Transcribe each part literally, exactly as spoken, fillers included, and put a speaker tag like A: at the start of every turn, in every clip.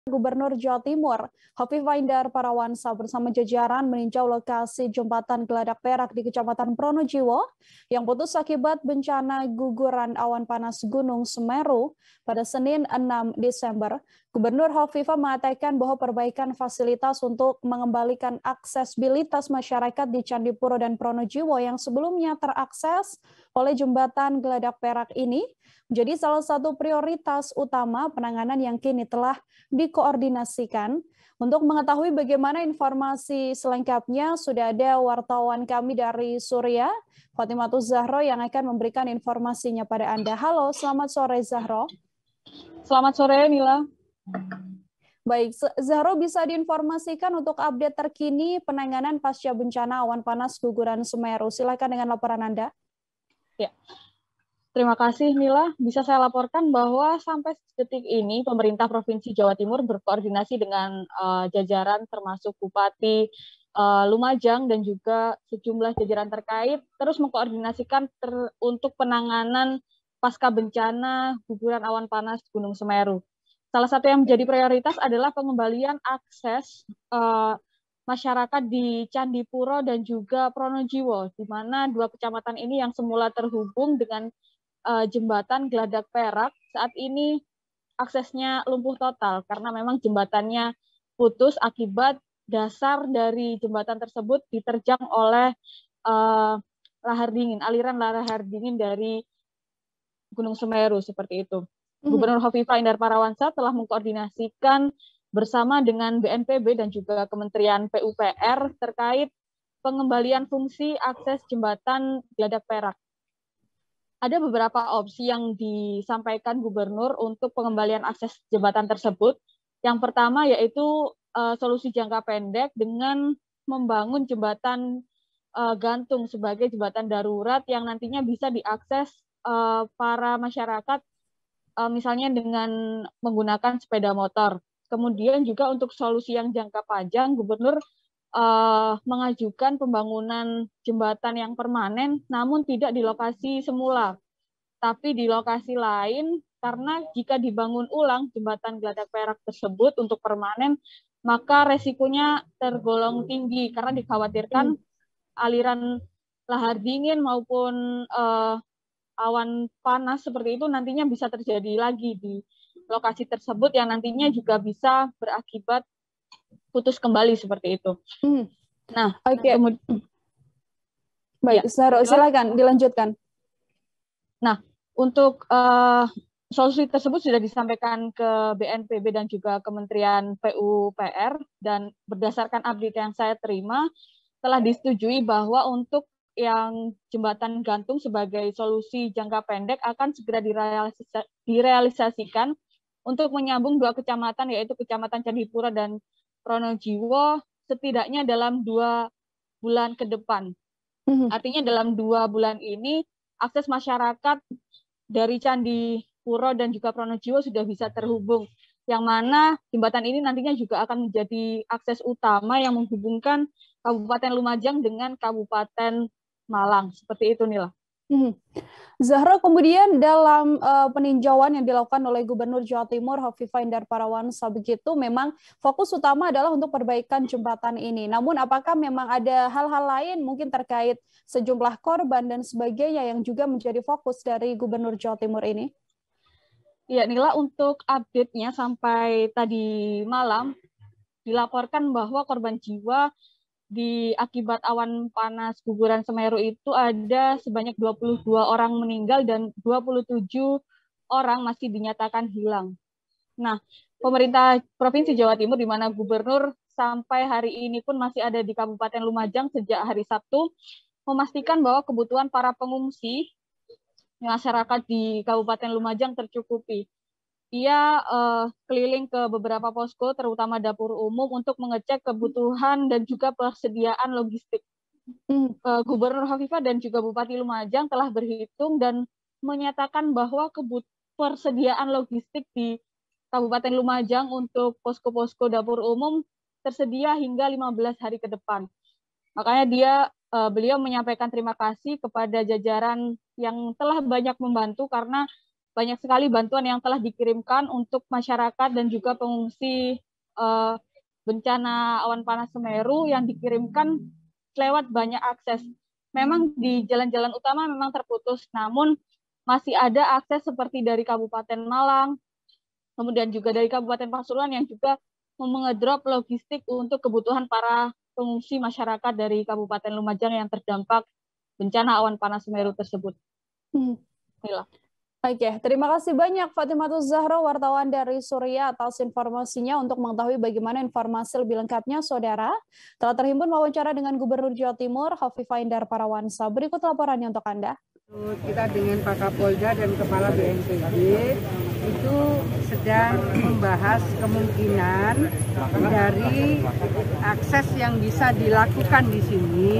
A: Gubernur Jawa Timur, Hovifah Indar Parawansa bersama jajaran meninjau lokasi jembatan Geladak Perak di Kecamatan Pronojiwo yang putus akibat bencana guguran awan panas Gunung Semeru pada Senin enam Desember. Gubernur Hovifah mengatakan bahwa perbaikan fasilitas untuk mengembalikan aksesibilitas masyarakat di Candipuro dan Pronojiwo yang sebelumnya terakses oleh jembatan Geladak Perak ini menjadi salah satu prioritas utama penanganan yang kini telah dikoordinasikan. Untuk mengetahui bagaimana informasi selengkapnya, sudah ada wartawan kami dari Surya, Fatimatus Zahro, yang akan memberikan informasinya pada Anda. Halo, selamat sore Zahro.
B: Selamat sore Nila.
A: Baik, Zahro bisa diinformasikan untuk update terkini penanganan pasca bencana awan panas guguran Semeru. Silakan dengan laporan Anda.
B: Ya. Terima kasih Nila, bisa saya laporkan bahwa sampai detik ini pemerintah Provinsi Jawa Timur berkoordinasi dengan uh, jajaran termasuk Bupati uh, Lumajang dan juga sejumlah jajaran terkait terus mengkoordinasikan ter untuk penanganan pasca bencana guguran awan panas Gunung Semeru. Salah satu yang menjadi prioritas adalah pengembalian akses uh, masyarakat di Candipuro dan juga Pronojiwo, di mana dua kecamatan ini yang semula terhubung dengan Uh, jembatan Geladak Perak saat ini aksesnya lumpuh total karena memang jembatannya putus akibat dasar dari jembatan tersebut diterjang oleh uh, lahar dingin, aliran lahar dingin dari Gunung Semeru seperti itu. Mm-hmm. Gubernur Hovifah Indar Parawansa telah mengkoordinasikan bersama dengan B N P B dan juga Kementerian P U P R terkait pengembalian fungsi akses jembatan Geladak Perak. Ada beberapa opsi yang disampaikan gubernur untuk pengembalian akses jembatan tersebut. Yang pertama yaitu uh, solusi jangka pendek dengan membangun jembatan uh, gantung sebagai jembatan darurat yang nantinya bisa diakses uh, para masyarakat uh, misalnya dengan menggunakan sepeda motor. Kemudian juga untuk solusi yang jangka panjang, gubernur Uh, mengajukan pembangunan jembatan yang permanen, namun tidak di lokasi semula, tapi di lokasi lain, karena jika dibangun ulang jembatan Geladak Perak tersebut untuk permanen, maka resikonya tergolong tinggi, karena dikhawatirkan aliran lahar dingin maupun uh, awan panas seperti itu nantinya bisa terjadi lagi di lokasi tersebut, yang nantinya juga bisa berakibat putus kembali seperti itu.
A: Hmm.
B: Nah,
A: okay.
B: kemudian,
A: baik, ya, Zahro, silakan dilanjutkan.
B: Nah, untuk uh, solusi tersebut sudah disampaikan ke B N P B dan juga Kementerian P U P R, dan berdasarkan update yang saya terima telah disetujui bahwa untuk yang jembatan gantung sebagai solusi jangka pendek akan segera direalisa- direalisasikan untuk menyambung dua kecamatan, yaitu Kecamatan Candipuro dan Pronojiwo, setidaknya dalam dua bulan ke depan. Mm-hmm. Artinya dalam dua bulan ini akses masyarakat dari Candipuro dan juga Pronojiwo sudah bisa terhubung, yang mana jembatan ini nantinya juga akan menjadi akses utama yang menghubungkan Kabupaten Lumajang dengan Kabupaten Malang. Seperti itu, Nila.
A: Hmm. Zahro, kemudian dalam uh, peninjauan yang dilakukan oleh Gubernur Jawa Timur Hovifah Indar Parawansa begitu, memang fokus utama adalah untuk perbaikan jembatan ini. Namun apakah memang ada hal-hal lain mungkin terkait sejumlah korban dan sebagainya yang juga menjadi fokus dari Gubernur Jawa Timur ini?
B: Ya, Nila, untuk update-nya sampai tadi malam dilaporkan bahwa korban jiwa di akibat awan panas guguran Semeru itu ada sebanyak dua puluh dua orang meninggal dan dua puluh tujuh orang masih dinyatakan hilang. Nah, pemerintah Provinsi Jawa Timur, di mana gubernur sampai hari ini pun masih ada di Kabupaten Lumajang sejak hari Sabtu, memastikan bahwa kebutuhan para pengungsi masyarakat di Kabupaten Lumajang tercukupi. Ia uh, keliling ke beberapa posko, terutama dapur umum, untuk mengecek kebutuhan dan juga persediaan logistik. Hmm. Uh, Gubernur Hovifah dan juga Bupati Lumajang telah berhitung dan menyatakan bahwa kebut persediaan logistik di Kabupaten Lumajang untuk posko-posko dapur umum tersedia hingga lima belas hari ke depan. Makanya dia, uh, beliau menyampaikan terima kasih kepada jajaran yang telah banyak membantu, karena banyak sekali bantuan yang telah dikirimkan untuk masyarakat dan juga pengungsi uh, bencana awan panas Semeru yang dikirimkan lewat banyak akses. Memang di jalan-jalan utama memang terputus, namun masih ada akses seperti dari Kabupaten Malang, kemudian juga dari Kabupaten Pasuruan yang juga mengedrop logistik untuk kebutuhan para pengungsi masyarakat dari Kabupaten Lumajang yang terdampak bencana awan panas Semeru tersebut.
A: Hmm.
B: Mila.
A: Oke, terima kasih banyak Fatimatus Zahra, wartawan dari Surya atas informasinya. Untuk mengetahui bagaimana informasi lebih lengkapnya, Saudara, telah terhimpun wawancara dengan Gubernur Jawa Timur, Hovifah Indar Parawansa. Berikut laporannya untuk Anda.
C: Kita dengan Pak Kapolda dan Kepala B N P B itu sedang membahas kemungkinan dari akses yang bisa dilakukan di sini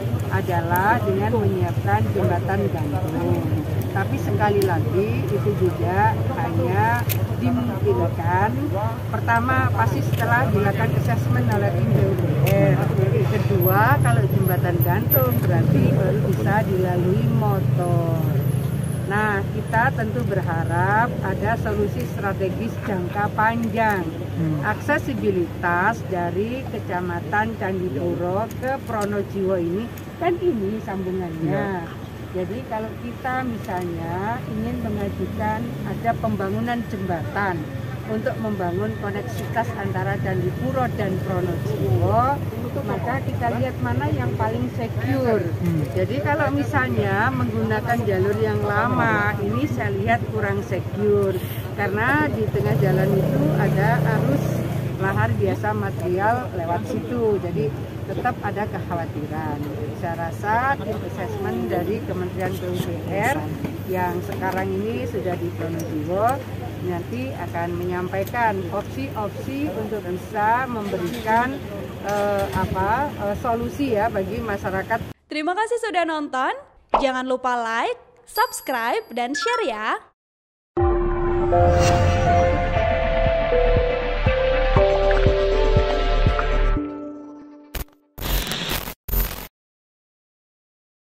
C: adalah dengan menyiapkan jembatan gantung. Tapi sekali lagi itu juga hanya dimungkinkan pertama pasti setelah dilakukan assessment oleh tim P U P R. Kedua, kalau jembatan gantung berarti baru bisa dilalui motor. Nah, kita tentu berharap ada solusi strategis jangka panjang. Aksesibilitas dari Kecamatan Candipuro ke Pronojiwo ini kan ini sambungannya. Jadi kalau kita misalnya ingin mengajukan ada pembangunan jembatan untuk membangun koneksitas antara Candipuro dan Pronojiwo, maka kita lihat mana yang paling secure. Jadi kalau misalnya menggunakan jalur yang lama, ini saya lihat kurang secure. Karena di tengah jalan itu ada arus lahar biasa material lewat situ. Jadi tetap ada kekhawatiran. Saya rasa tim assessment dari Kementerian P U P R yang sekarang ini sudah di Pronojiwo nanti akan menyampaikan opsi-opsi untuk bisa memberikan uh, apa uh, solusi ya bagi masyarakat.
A: Terima kasih sudah nonton. Jangan lupa like, subscribe, dan share ya.